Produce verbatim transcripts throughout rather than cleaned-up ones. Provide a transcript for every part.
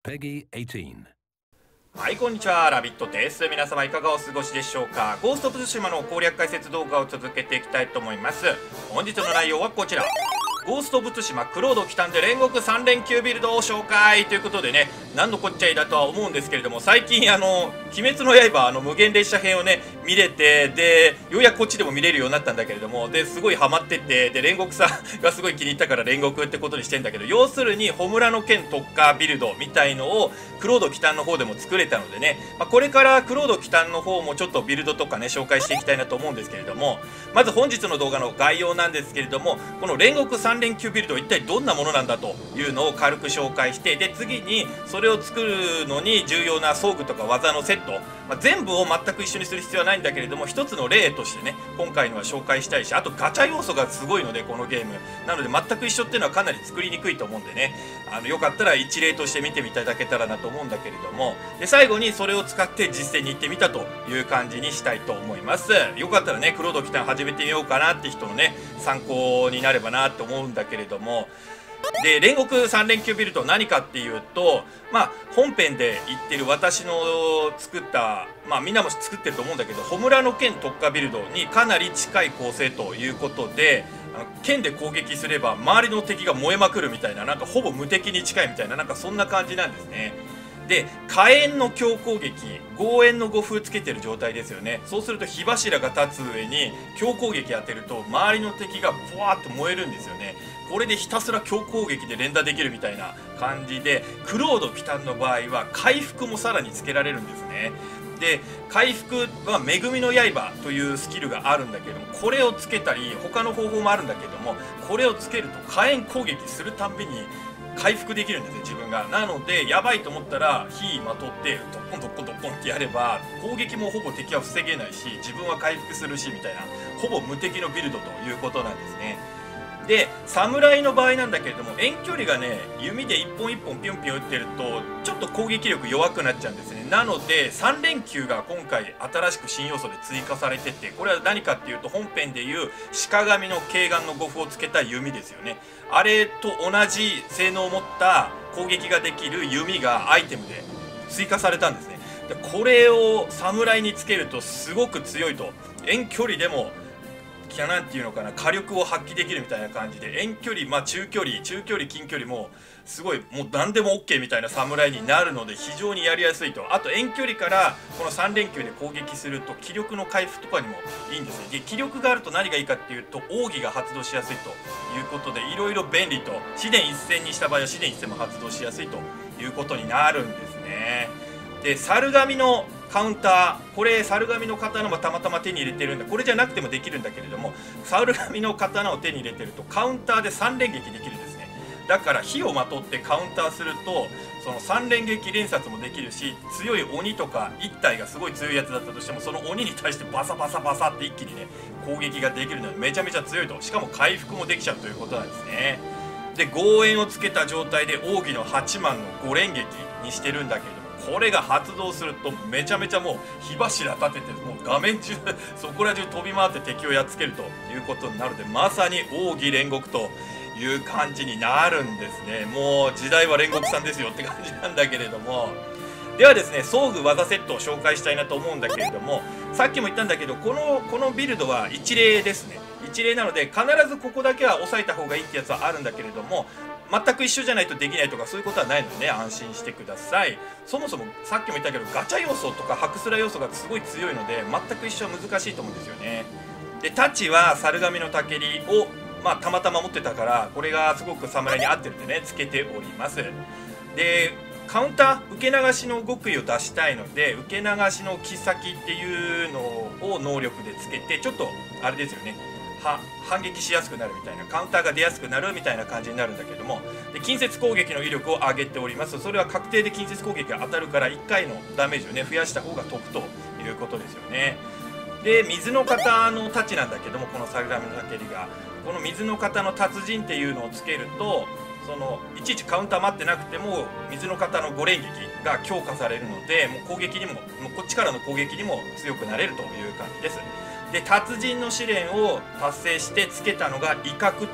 Peggy eighteen. はい、こんにちは。ラビットです。皆様いかがお過ごしでしょうか。ゴースト・オブ・ツシマの攻略解説動画を続けていきたいと思います。本日の内容はこちら。ゴースト・オブ・ツシマクロード・キタンで煉獄さん連休ビルドを紹介ということでね、何のこっちゃいだとは思うんですけれども、最近あの「鬼滅の刃」あの無限列車編をね見れて、でようやくこっちでも見れるようになったんだけれども、ですごいハマってて、で煉獄さんがすごい気に入ったから煉獄ってことにしてんだけど、要するにホムラの剣特化ビルドみたいのをクロード・キタンの方でも作れたのでね、まあ、これからクロード・キタンの方もちょっとビルドとかね紹介していきたいなと思うんですけれども、まず本日の動画の概要なんですけれども、この煉獄さん連休ビルド一体どんなものなんだというのを軽く紹介して、で次にそれを作るのに重要な装具とか技のセット、まあ、全部を全く一緒にする必要はないんだけれども、一つの例としてね今回のは紹介したいし、あとガチャ要素がすごいのでこのゲームなので全く一緒っていうのはかなり作りにくいと思うんでね、あのよかったら一例として見てみていただけたらなと思うんだけれども、で最後にそれを使って実践に行ってみたという感じにしたいと思います。よかったらねクロード・キタン始めてみようかなって人のね参考になればなと思うんだけれども、で煉獄さん連休ビルド何かっていうと、まあ本編で言ってる私の作った、まあみんなも作ってると思うんだけど、ホムラの剣特化ビルドにかなり近い構成ということで、あの剣で攻撃すれば周りの敵が燃えまくるみたいな、なんかほぼ無敵に近いみたいな、なんかそんな感じなんですね。で火炎の強攻撃、豪炎の護風つけてる状態ですよね。そうすると火柱が立つ上に強攻撃当てると周りの敵がブワーッと燃えるんですよね。これでひたすら強攻撃で連打できるみたいな感じで、クロード・キタンの場合は回復もさらにつけられるんですね。で回復は恵みの刃というスキルがあるんだけども、これをつけたり他の方法もあるんだけども、これをつけると火炎攻撃するたんびに回復できるんですね自分が。なのでやばいと思ったら火まとってドッコンドッコンドッコンってやれば攻撃もほぼ敵は防げないし自分は回復するしみたいな、ほぼ無敵のビルドということなんですね。で侍の場合なんだけれども、遠距離がね弓で一本一本ピョンピョン打ってるとちょっと攻撃力弱くなっちゃうんですね。なのでさん連休が今回新しく新要素で追加されてて、これは何かっていうと本編でいう鹿神の慶眼の護符をつけた弓ですよね。あれと同じ性能を持った攻撃ができる弓がアイテムで追加されたんですね。でこれを侍につけるとすごく強いと、遠距離でもなんていうのかな、火力を発揮できるみたいな感じで、遠距離、まあ中距離中距離近距離もすごいもう何でも OK みたいな侍になるので非常にやりやすいと。あと遠距離からこのさん連休で攻撃すると気力の回復とかにもいいんですね。で気力があると何がいいかっていうと奥義が発動しやすいということで、いろいろ便利と、試練一戦にした場合は試練一戦も発動しやすいということになるんですね。で猿神のカウンター、これ猿神の刀もたまたま手に入れてるんだ、これじゃなくてもできるんだけれども、猿神の刀を手に入れてるとカウンターでさん連撃できるんですね。だから火をまとってカウンターするとそのさん連撃連殺もできるし、強い鬼とかいち体がすごい強いやつだったとしてもその鬼に対してバサバサバサって一気にね攻撃ができるのでめちゃめちゃ強いと、しかも回復もできちゃうということなんですね。で豪炎をつけた状態で奥義のはちまんのご連撃にしてるんだけれども、これが発動するとめちゃめちゃもう火柱立ててもう画面中そこら中飛び回って敵をやっつけるということになるので、まさに奥義煉獄という感じになるんですね。もう時代は煉獄さんですよって感じなんだけれども、ではですね装具技セットを紹介したいなと思うんだけれども、さっきも言ったんだけどこのこのビルドは一例ですね。一例なので必ずここだけは押さえた方がいいってやつはあるんだけれども、全く一緒じゃないとできないとかそういうことはないのでね安心してください。そもそもさっきも言ったけどガチャ要素とかハクスラ要素がすごい強いので全く一緒は難しいと思うんですよね。で太刀は猿神のたけりをまあたまたま持ってたからこれがすごく侍に合ってるんでねつけております。でカウンター受け流しの極意を出したいので受け流しの切っ先っていうのを能力でつけて、ちょっとあれですよね、は反撃しやすくなるみたいな、カウンターが出やすくなるみたいな感じになるんだけども、で近接攻撃の威力を上げております。それは確定で近接攻撃が当たるからいっかいのダメージをね増やした方が得ということですよね。で水の型の太刀なんだけども、この猿神のたけりがこの水の型の達人っていうのをつけると、そのいちいちカウンター待ってなくても水の型のご連撃が強化されるので、もう攻撃にももうこっちからの攻撃にも強くなれるという感じです。で達人の試練を達成してつけたのが威嚇と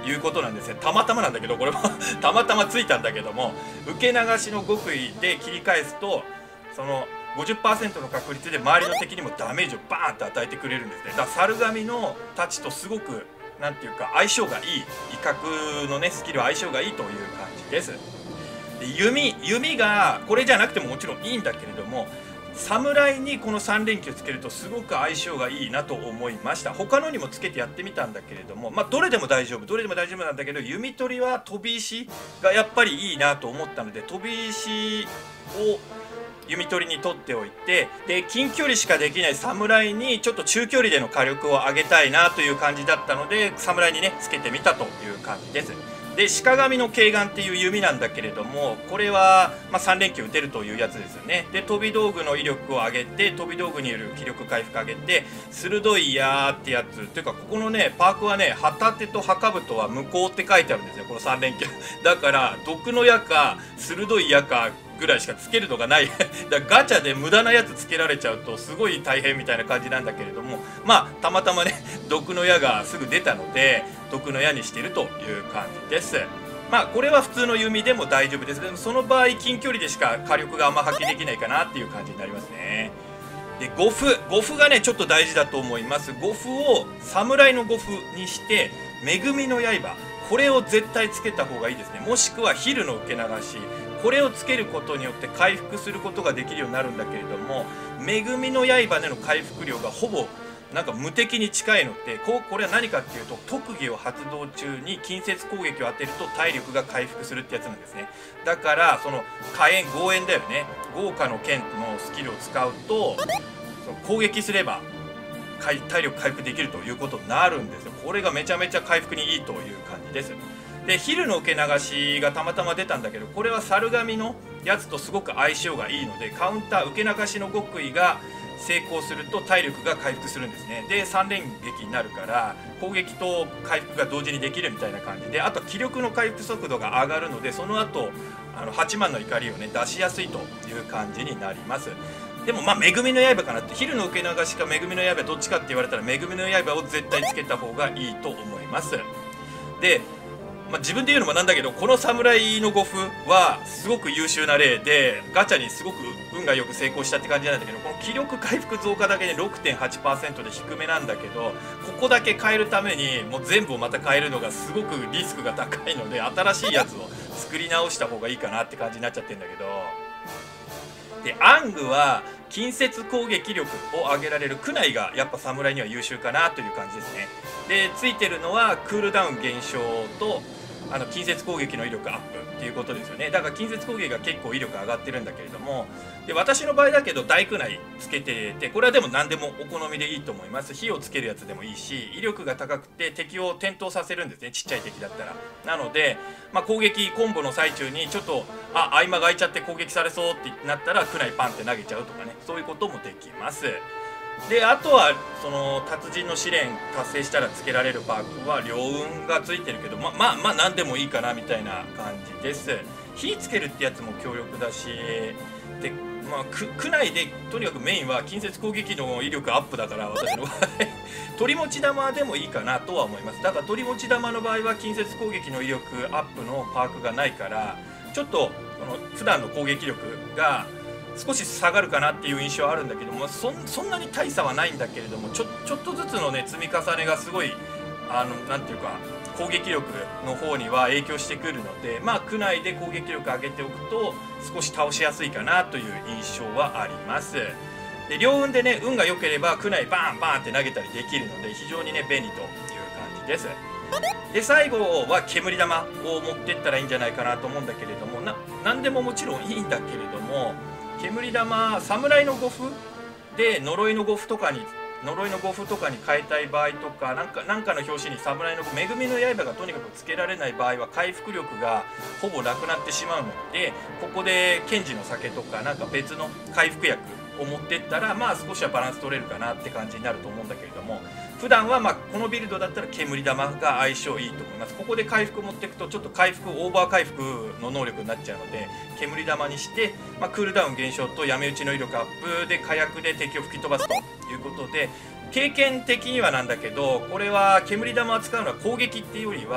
いうことなんですね。たまたまなんだけど、これはたまたまついたんだけども、受け流しの極意で切り返すとその ごじゅっパーセント の確率で周りの敵にもダメージをバーンと与えてくれるんですね。だから猿神の太刀とすごくなんていうか相性がいい、威嚇のねスキルは相性がいいという感じです。で弓弓がこれじゃなくてももちろんいいんだけれども、侍にこのさん連休つけるとすごく相性がいいなと思いました。他のにもつけてやってみたんだけれども、まあどれでも大丈夫どれでも大丈夫なんだけど、弓取りは飛び石がやっぱりいいなと思ったので、飛び石を弓取りに取っておいて、で近距離しかできない侍にちょっと中距離での火力を上げたいなという感じだったので、侍にねつけてみたという感じです。で鹿神の慶眼っていう弓なんだけれども、これは、まあ、さん連休打てるというやつですよね。で飛び道具の威力を上げて、飛び道具による気力回復上げて、鋭い矢ってやつっていうか、ここのねパークはね旗手と墓太は無効って書いてあるんですよ、このさん連休だから毒の矢か鋭い矢かぐらいしかつけるのがないだからガチャで無駄なやつつけられちゃうとすごい大変みたいな感じなんだけれども、まあたまたまね毒の矢がすぐ出たので毒の矢にしてるという感じです。まあこれは普通の弓でも大丈夫です。でもその場合近距離でしか火力があんま発揮できないかなっていう感じになりますね。で護符護符がねちょっと大事だと思います。護符を侍の護符にして恵みの刃、これを絶対つけた方がいいですね。もしくはヒルの受け流し、これをつけることによって回復することができるようになるんだけれども、恵みの刃での回復量がほぼなんか無敵に近いので、こうこれは何かっていうと、特技を発動中に近接攻撃を当てると体力が回復するってやつなんですね。だからその火炎豪炎だよね、豪華の剣のスキルを使うとその攻撃すれば体力回復できるということになるんですよ。これがめちゃめちゃ回復にいいという感じです。でヒルの受け流しがたまたま出たんだけど、これは猿神のやつとすごく相性がいいので、カウンター受け流しの極意が成功すると体力が回復するんですね。でさん連撃になるから攻撃と回復が同時にできるみたいな感じで、あと気力の回復速度が上がるので、その後あのはちまんの怒りをね出しやすいという感じになります。でもまあ恵みの刃かなって、ヒルの受け流しか恵みの刃どっちかって言われたら恵みの刃を絶対つけた方がいいと思います。でまあ、自分で言うのもなんだけど、この侍の護符はすごく優秀な例でガチャにすごく運がよく成功したって感じなんだけど、この気力回復増加だけで ろくてんはちパーセント で低めなんだけど、ここだけ変えるためにもう全部をまた変えるのがすごくリスクが高いので、新しいやつを作り直した方がいいかなって感じになっちゃってるんだけど、でアングは近接攻撃力を上げられるクナイがやっぱ侍には優秀かなという感じですね。でついてるのはクールダウン減少とあの近接攻撃の威力アップっていうことですよね。だから近接攻撃が結構威力上がってるんだけれども、で私の場合だけど大工内つけてて、これはでも何でもお好みでいいと思います。火をつけるやつでもいいし、威力が高くて敵を転倒させるんですね、ちっちゃい敵だったら。なので、まあ、攻撃コンボの最中にちょっとあ合間が空いちゃって攻撃されそうってなったらクナイパンって投げちゃうとかね、そういうこともできます。であとはその達人の試練達成したらつけられるパークは両運がついてるけど、ままあまあ何でもいいかなみたいな感じです。火つけるってやつも強力だし、でまあ区内でとにかくメインは近接攻撃の威力アップだから、私の場合取り持ち玉でもいいかなとは思います。だから取り持ち玉の場合は近接攻撃の威力アップのパークがないから、ちょっとその普段の攻撃力が少し下がるかなっていう印象はあるんだけども、そ, そんなに大差はないんだけれども、ちょちょっとずつのね積み重ねがすごいあのなんていうか攻撃力の方には影響してくるので、まあ区内で攻撃力上げておくと少し倒しやすいかなという印象はあります。で両運でね運が良ければ区内バーンバーンって投げたりできるので、非常にね便利という感じです。で最後は煙玉を持ってったらいいんじゃないかなと思うんだけれども、な何でももちろんいいんだけれども、煙玉侍の護符で呪いの護符とかに呪いの護符とかに変えたい場合とか、なんかなんかの表紙に侍の恵みの刃がとにかくつけられない場合は回復力がほぼなくなってしまうので、ここで賢治の酒とかなんか別の回復薬を持ってったらまあ少しはバランス取れるかなって感じになると思うんだけれども、普段はまあこのビルドだったら煙玉が相性いいと思います。ここで回復持っていくとちょっと回復オーバー回復の能力になっちゃうので、煙玉にして、まあ、クールダウン減少と闇討ちの威力アップで火薬で敵を吹き飛ばすということで、経験的にはなんだけど、これは煙玉を使うのは攻撃っていうよりは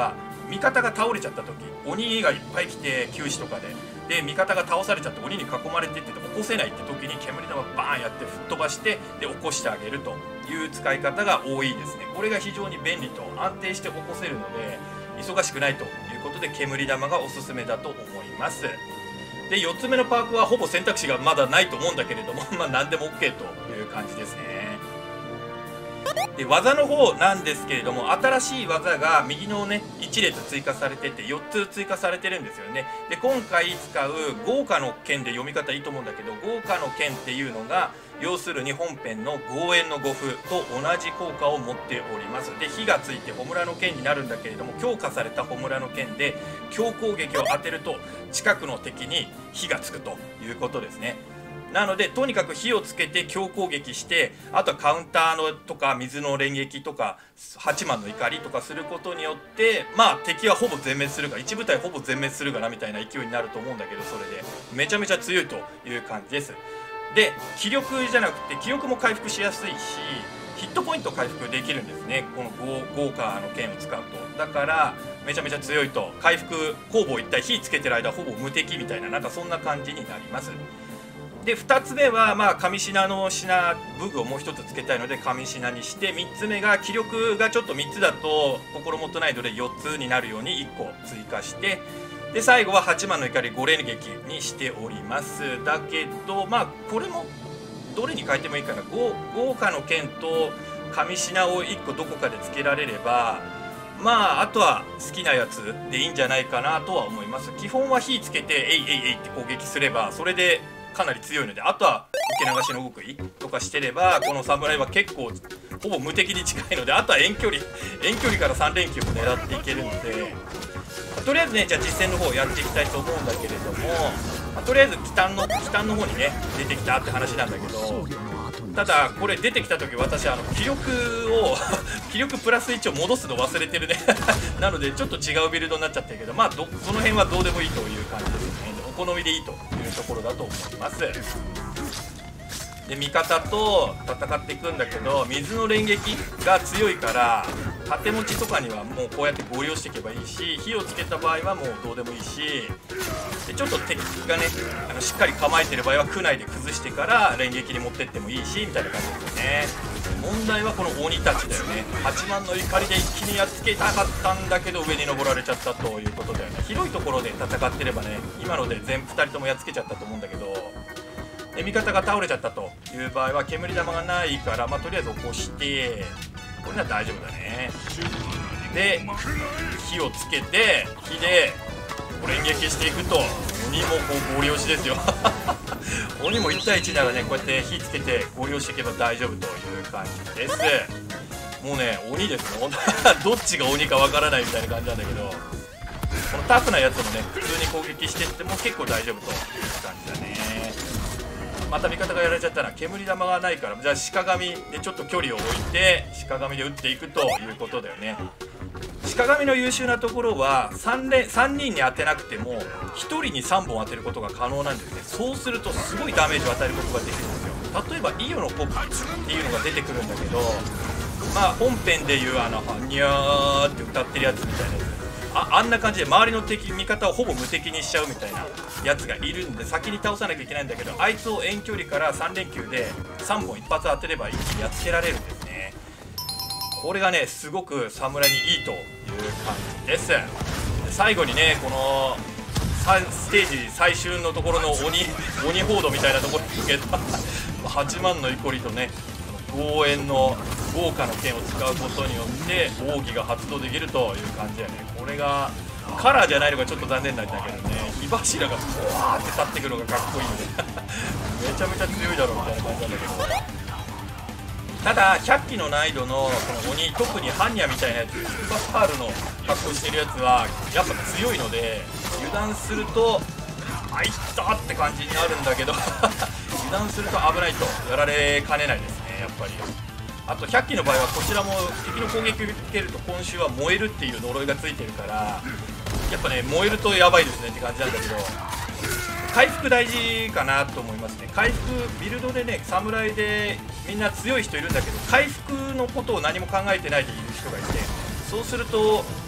味方が倒れちゃった時、鬼がいっぱい来て九死とかでで味方が倒されちゃって鬼に囲まれてってて起こせないって時に煙玉バーンやって吹っ飛ばしてで起こしてあげるという使い方が多いですね。これが非常に便利と安定して起こせるので忙しくないということで煙玉がおすすめだと思います。でよっつめのパークはほぼ選択肢がまだないと思うんだけれどもまあ何でも OK という感じですね。で技の方なんですけれども、新しい技が右のねいち列追加されててよっつ追加されてるんですよね。で今回使う豪華の剣で読み方いいと思うんだけど、豪華の剣っていうのが要するに本編の豪縁の護符と同じ効果を持っております。で火がついて炎の剣になるんだけれども、強化された炎の剣で強攻撃を当てると近くの敵に火がつくということですね。なのでとにかく火をつけて強攻撃して、あとはカウンターのとか水の連撃とか八幡の怒りとかすることによってまあ敵はほぼ全滅するか、一部隊ほぼ全滅するかなみたいな勢いになると思うんだけど、それでめちゃめちゃ強いという感じです。で気力じゃなくて気力も回復しやすいしヒットポイント回復できるんですね、この豪華の剣を使うと。だからめちゃめちゃ強いと、回復攻防一体火つけてる間ほぼ無敵みたいな、なんかそんな感じになります。でふたつめはまあ神品の品武具をもうひとつつけたいので神品にして、みっつめが気力がちょっとみっつだと心もとないのでよっつになるようにいっこ追加して、で最後は八幡の怒りご連撃にしております。だけどまあこれもどれに変えてもいいかな。豪華の剣と神品をいっこどこかでつけられればまああとは好きなやつでいいんじゃないかなとは思います。基本は火つけてえいえいえいって攻撃すればそれでかなり強いので、あとは受け流しの極意とかしてればこの侍は結構ほぼ無敵に近いので、あとは遠距離遠距離からさん連休を狙っていけるので、まあ、とりあえずねじゃあ実戦の方をやっていきたいと思うんだけれども、まあ、とりあえず北の北の方にね出てきたって話なんだけど、ただこれ出てきた時私あの気力を気力プラスいちを戻すの忘れてるねなのでちょっと違うビルドになっちゃってるけど、まあどその辺はどうでもいいという感じですね。お好みでいいというところだと思います。で味方と戦っていくんだけど、水の連撃が強いから盾持ちとかにはもうこうやって合流していけばいいし、火をつけた場合はもうどうでもいいし、でちょっと敵がねあのしっかり構えてる場合は区内で崩してから連撃に持ってってもいいしみたいな感じですよね。問題はこの鬼たちだよね。八幡の怒りで一気にやっつけたかったんだけど上に登られちゃったということだよね。広いところで戦ってればね今ので全部ふたりともやっつけちゃったと思うんだけど、で味方が倒れちゃったという場合は煙玉がないから、まあ、とりあえず起こしてこれなら大丈夫だね。で火をつけて火で連撃していくと鬼もこう合流しですよ鬼もいち対いちならねこうやって火つけて合流していけば大丈夫という感じです。もうね鬼ですよどっちが鬼かわからないみたいな感じなんだけど、このタフなやつもね普通に攻撃していっても結構大丈夫という感じだね。また味方がやられちゃったら煙玉がないから、じゃあ鹿神でちょっと距離を置いて鹿神で打っていくということだよね。鹿神の優秀なところは 3, 連さんにんに当てなくてもひとりにさんぼん当てることが可能なんですね。そうするとすごいダメージを与えることができるんですよ。例えばイオのコップっていうのが出てくるんだけど、まあ本編でいうあの「ニャー」って歌ってるやつみたいなやつ、あ, あんな感じで周りの敵味方をほぼ無敵にしちゃうみたいなやつがいるんで先に倒さなきゃいけないんだけど、あいつを遠距離からさん連休でさんぼん一発当てれば一気にやっつけられるんですね。これがねすごく侍にいいという感じです。で最後にねこのステージ最終のところの鬼鬼ホードみたいなところに向けたはちまんの怒りとね豪縁の豪華の剣を使うことによって奥義が発動できるという感じだよね。これがカラーじゃないのがちょっと残念なんだけどね、火柱がブワーって立ってくるのがかっこいいのでめちゃめちゃ強いだろうみたいな感じなんだけど、ただひゃっきの難易度のこの鬼、特に般若みたいなやつスーパーパールの格好してるやつはやっぱ強いので油断するとあいったって感じになるんだけど油断すると危ないとやられかねないですねやっぱり。あとひゃっきの場合はこちらも敵の攻撃を受けると今週は燃えるっていう呪いがついてるからやっぱね燃えるとやばいですねって感じなんだけど、回復大事かなと思いますね。回復ビルドでね侍でみんな強い人いるんだけど回復のことを何も考えてないでいる人がいて、そうすると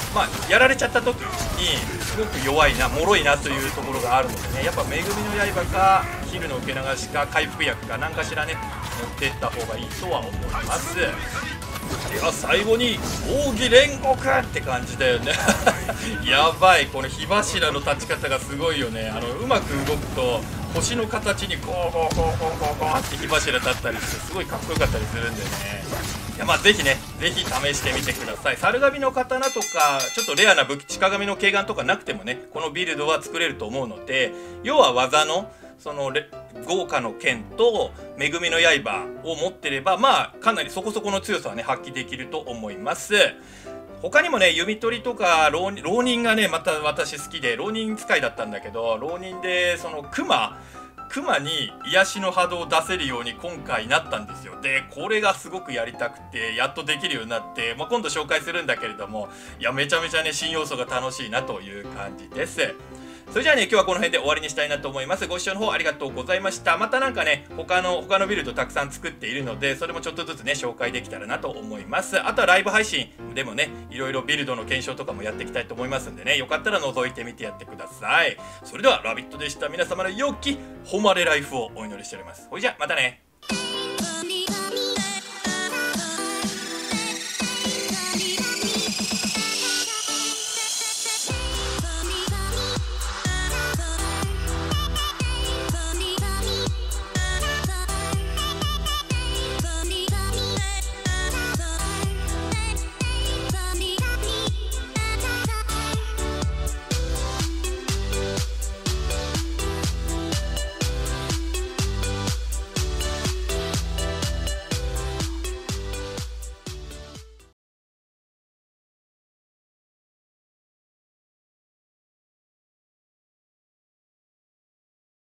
まあやられちゃった時にすごく弱いな脆いなというところがあるのでね、やっぱ恵みの刃かヒルの受け流しか回復薬か何かしらね持ってった方がいいとは思います。では最後に奥義煉獄って感じだよねやばい、この火柱の立ち方がすごいよね。あのうまく動くと星の形にゴーゴーゴーゴーゴーゴーって火柱立ったりしてすごいかっこよかったりするんでね、いやまあぜひねぜひ試してみてください。猿神の刀とかちょっとレアな武器、地下神の軽眼とかなくてもねこのビルドは作れると思うので、要は技のその豪華の剣と恵みの刃を持ってればまあかなりそこそこの強さはね発揮できると思います。他にもね弓取りとか浪人、浪人がねまた私好きで浪人使いだったんだけど、浪人でその熊熊に癒しの波動を出せるように今回なったんですよ。でこれがすごくやりたくてやっとできるようになって、まあ、今度紹介するんだけれども、いやめちゃめちゃね新要素が楽しいなという感じです。それじゃあね今日はこの辺で終わりにしたいなと思います。ご視聴の方ありがとうございました。またなんかね他の他のビルドたくさん作っているので、それもちょっとずつね紹介できたらなと思います。あとはライブ配信でもねいろいろビルドの検証とかもやっていきたいと思いますんでね、よかったら覗いてみてやってください。それではラビットでした。皆様の良き誉れライフをお祈りしております。ほいじゃまたね。